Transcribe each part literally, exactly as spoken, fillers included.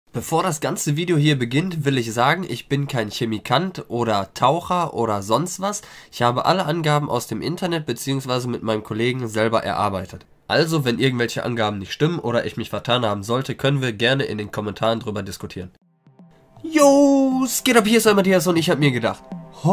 Bevor das ganze Video hier beginnt, will ich sagen, ich bin kein Chemikant oder Taucher oder sonst was. Ich habe alle Angaben aus dem Internet bzw. mit meinem Kollegen selber erarbeitet. Also, wenn irgendwelche Angaben nicht stimmen oder ich mich vertan haben sollte, können wir gerne in den Kommentaren drüber diskutieren. Yo, es geht ab, hier ist der Matthias und ich habe mir gedacht,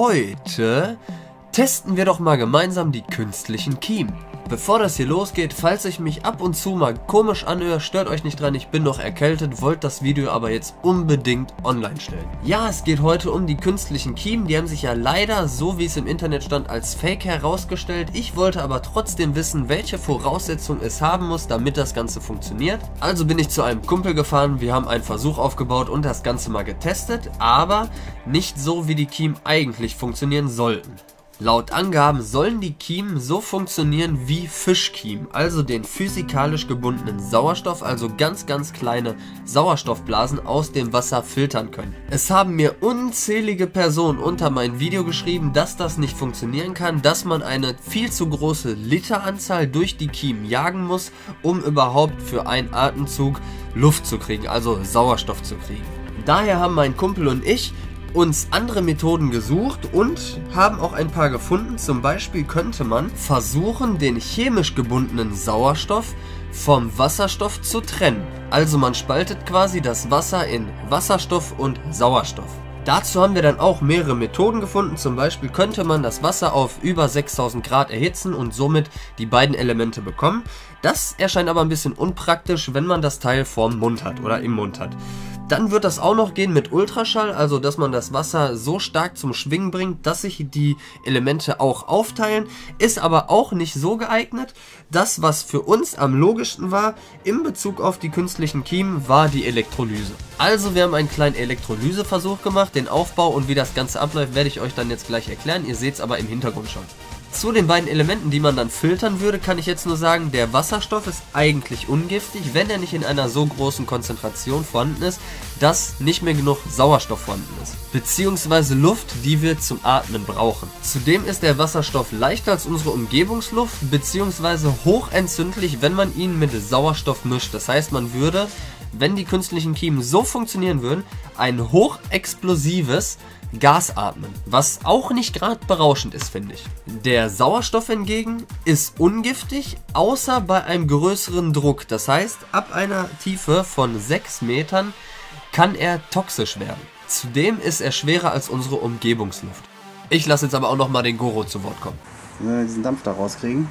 heute testen wir doch mal gemeinsam die künstlichen Kiemen. Bevor das hier losgeht, falls ich mich ab und zu mal komisch anhöre, stört euch nicht dran, ich bin noch erkältet, wollte das Video aber jetzt unbedingt online stellen. Ja, es geht heute um die künstlichen Kiemen, die haben sich ja leider, so wie es im Internet stand, als Fake herausgestellt. Ich wollte aber trotzdem wissen, welche Voraussetzungen es haben muss, damit das Ganze funktioniert. Also bin ich zu einem Kumpel gefahren, wir haben einen Versuch aufgebaut und das Ganze mal getestet, aber nicht so, wie die Kiemen eigentlich funktionieren sollten. Laut Angaben sollen die Kiemen so funktionieren wie Fischkiemen, also den physikalisch gebundenen Sauerstoff, also ganz ganz kleine Sauerstoffblasen aus dem Wasser filtern können. Es haben mir unzählige Personen unter mein Video geschrieben, dass das nicht funktionieren kann, dass man eine viel zu große Literanzahl durch die Kiemen jagen muss, um überhaupt für einen Atemzug Luft zu kriegen, also Sauerstoff zu kriegen. Daher haben mein Kumpel und ich uns andere Methoden gesucht und haben auch ein paar gefunden. Zum Beispiel könnte man versuchen, den chemisch gebundenen Sauerstoff vom Wasserstoff zu trennen. Also man spaltet quasi das Wasser in Wasserstoff und Sauerstoff. Dazu haben wir dann auch mehrere Methoden gefunden. Zum Beispiel könnte man das Wasser auf über sechstausend Grad erhitzen und somit die beiden Elemente bekommen. Das erscheint aber ein bisschen unpraktisch, wenn man das Teil vorm Mund hat oder im Mund hat. Dann wird das auch noch gehen mit Ultraschall, also dass man das Wasser so stark zum Schwingen bringt, dass sich die Elemente auch aufteilen, ist aber auch nicht so geeignet. Das, was für uns am logischsten war in Bezug auf die künstlichen Kiemen, war die Elektrolyse. Also wir haben einen kleinen Elektrolyseversuch gemacht, den Aufbau und wie das Ganze abläuft, werde ich euch dann jetzt gleich erklären, ihr seht es aber im Hintergrund schon. Zu den beiden Elementen, die man dann filtern würde, kann ich jetzt nur sagen, der Wasserstoff ist eigentlich ungiftig, wenn er nicht in einer so großen Konzentration vorhanden ist, dass nicht mehr genug Sauerstoff vorhanden ist, beziehungsweise Luft, die wir zum Atmen brauchen. Zudem ist der Wasserstoff leichter als unsere Umgebungsluft, beziehungsweise hochentzündlich, wenn man ihn mit Sauerstoff mischt. Das heißt, man würde, wenn die künstlichen Kiemen so funktionieren würden, ein hochexplosives Gas atmen, was auch nicht gerade berauschend ist, finde ich. Der Sauerstoff hingegen ist ungiftig, außer bei einem größeren Druck. Das heißt, ab einer Tiefe von sechs Metern kann er toxisch werden. Zudem ist er schwerer als unsere Umgebungsluft. Ich lasse jetzt aber auch noch mal den Goro zu Wort kommen. Wir diesen Dampf da rauskriegen.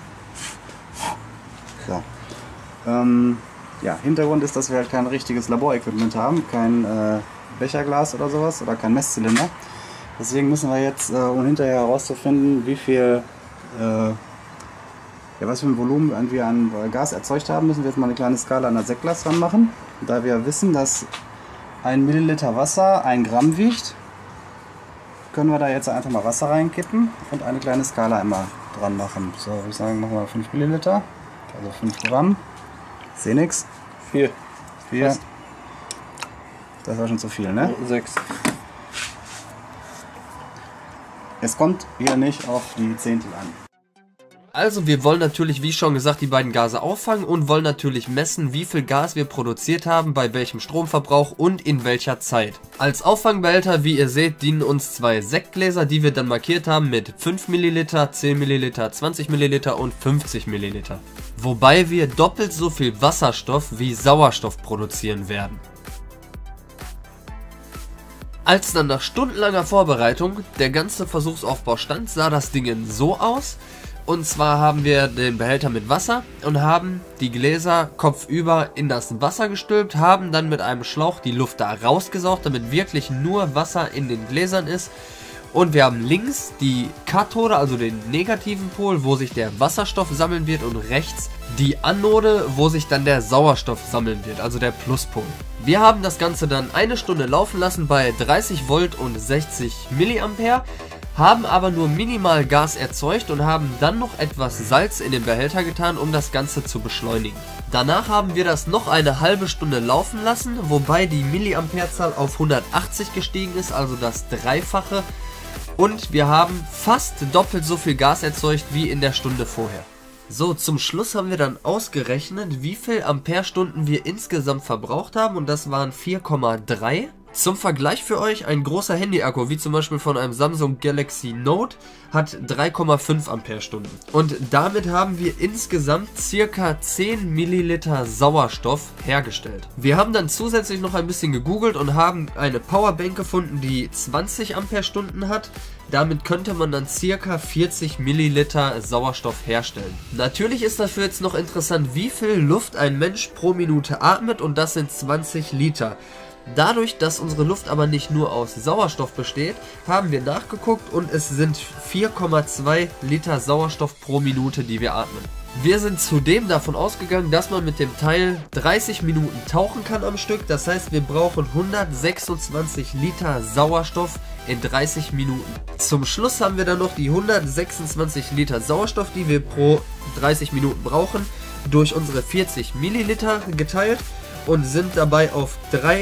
So. Ähm, ja, Hintergrund ist, dass wir halt kein richtiges Laborequipment haben, kein äh, Becherglas oder sowas oder kein Messzylinder. Deswegen müssen wir jetzt, äh, um hinterher herauszufinden, wie viel, äh, ja, was für ein Volumen wir an Gas erzeugt haben, müssen wir jetzt mal eine kleine Skala an das Sektglas dran machen. Da wir wissen, dass ein Milliliter Wasser ein Gramm wiegt, können wir da jetzt einfach mal Wasser reinkippen und eine kleine Skala einmal dran machen. So, würde ich sagen, machen wir fünf Milliliter, also fünf Gramm. Ich sehe nichts. vier. vier. Das war schon zu viel, ne? sechs. Es kommt wieder nicht auf die Zehntel an. Also wir wollen natürlich, wie schon gesagt, die beiden Gase auffangen und wollen natürlich messen, wie viel Gas wir produziert haben, bei welchem Stromverbrauch und in welcher Zeit. Als Auffangbehälter, wie ihr seht, dienen uns zwei Sektgläser, die wir dann markiert haben mit fünf Milliliter, zehn Milliliter, zwanzig Milliliter und fünfzig Milliliter. Wobei wir doppelt so viel Wasserstoff wie Sauerstoff produzieren werden. Als dann nach stundenlanger Vorbereitung der ganze Versuchsaufbau stand, sah das Ding so aus. Und zwar haben wir den Behälter mit Wasser und haben die Gläser kopfüber in das Wasser gestülpt, haben dann mit einem Schlauch die Luft da rausgesaugt, damit wirklich nur Wasser in den Gläsern ist. Und wir haben links die Kathode, also den negativen Pol, wo sich der Wasserstoff sammeln wird, und rechts die Anode, wo sich dann der Sauerstoff sammeln wird, also der Pluspol. Wir haben das Ganze dann eine Stunde laufen lassen bei dreißig Volt und sechzig Milliampere, haben aber nur minimal Gas erzeugt und haben dann noch etwas Salz in den Behälter getan, um das Ganze zu beschleunigen. Danach haben wir das noch eine halbe Stunde laufen lassen, wobei die Milliamperezahl auf hundertachtzig gestiegen ist, also das Dreifache. Und wir haben fast doppelt so viel Gas erzeugt wie in der Stunde vorher. So, zum Schluss haben wir dann ausgerechnet, wie viel Amperestunden wir insgesamt verbraucht haben, und das waren vier Komma drei. Zum Vergleich für euch, ein großer Handy-Akku, wie zum Beispiel von einem Samsung Galaxy Note, hat drei Komma fünf Amperestunden. Und damit haben wir insgesamt circa zehn Milliliter Sauerstoff hergestellt. Wir haben dann zusätzlich noch ein bisschen gegoogelt und haben eine Powerbank gefunden, die zwanzig Amperestunden hat. Damit könnte man dann circa vierzig Milliliter Sauerstoff herstellen. Natürlich ist dafür jetzt noch interessant, wie viel Luft ein Mensch pro Minute atmet, und das sind zwanzig Liter. Dadurch, dass unsere Luft aber nicht nur aus Sauerstoff besteht, haben wir nachgeguckt und es sind vier Komma zwei Liter Sauerstoff pro Minute, die wir atmen. Wir sind zudem davon ausgegangen, dass man mit dem Teil dreißig Minuten tauchen kann am Stück. Das heißt, wir brauchen hundertsechsundzwanzig Liter Sauerstoff in dreißig Minuten. Zum Schluss haben wir dann noch die hundertsechsundzwanzig Liter Sauerstoff, die wir pro dreißig Minuten brauchen, durch unsere vierzig Milliliter geteilt und sind dabei auf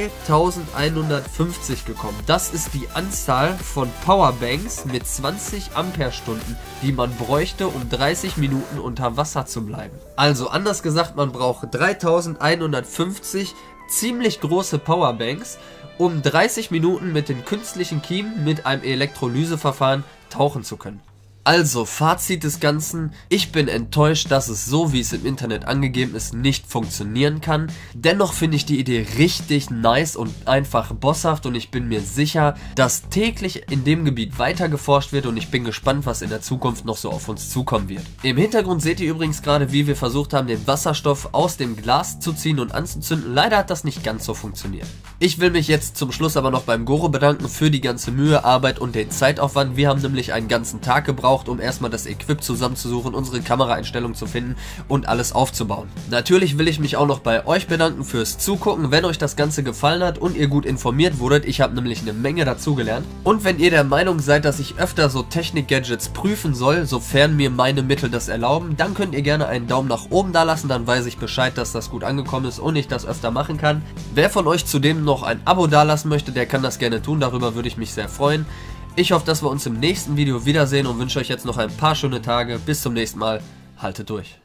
dreitausendeinhundertfünfzig gekommen. Das ist die Anzahl von Powerbanks mit zwanzig Amperestunden, die man bräuchte, um dreißig Minuten unter Wasser zu bleiben. Also anders gesagt, man braucht dreitausendeinhundertfünfzig ziemlich große Powerbanks, um dreißig Minuten mit den künstlichen Kiemen mit einem Elektrolyseverfahren tauchen zu können. Also, Fazit des Ganzen: Ich bin enttäuscht, dass es so, wie es im Internet angegeben ist, nicht funktionieren kann. Dennoch finde ich die Idee richtig nice und einfach bosshaft, und ich bin mir sicher, dass täglich in dem Gebiet weiter geforscht wird, und ich bin gespannt, was in der Zukunft noch so auf uns zukommen wird. Im Hintergrund seht ihr übrigens gerade, wie wir versucht haben, den Wasserstoff aus dem Glas zu ziehen und anzuzünden. Leider hat das nicht ganz so funktioniert. Ich will mich jetzt zum Schluss aber noch beim Goro bedanken für die ganze Mühe, Arbeit und den Zeitaufwand. Wir haben nämlich einen ganzen Tag gebraucht, um erstmal das Equip zusammenzusuchen, unsere Kameraeinstellungen zu finden und alles aufzubauen. Natürlich will ich mich auch noch bei euch bedanken fürs Zugucken, wenn euch das Ganze gefallen hat und ihr gut informiert wurdet. Ich habe nämlich eine Menge dazugelernt. Und wenn ihr der Meinung seid, dass ich öfter so Technik-Gadgets prüfen soll, sofern mir meine Mittel das erlauben, dann könnt ihr gerne einen Daumen nach oben da lassen, dann weiß ich Bescheid, dass das gut angekommen ist und ich das öfter machen kann. Wer von euch zudem noch ein Abo dalassen möchte, der kann das gerne tun, darüber würde ich mich sehr freuen. Ich hoffe, dass wir uns im nächsten Video wiedersehen und wünsche euch jetzt noch ein paar schöne Tage. Bis zum nächsten Mal. Haltet durch.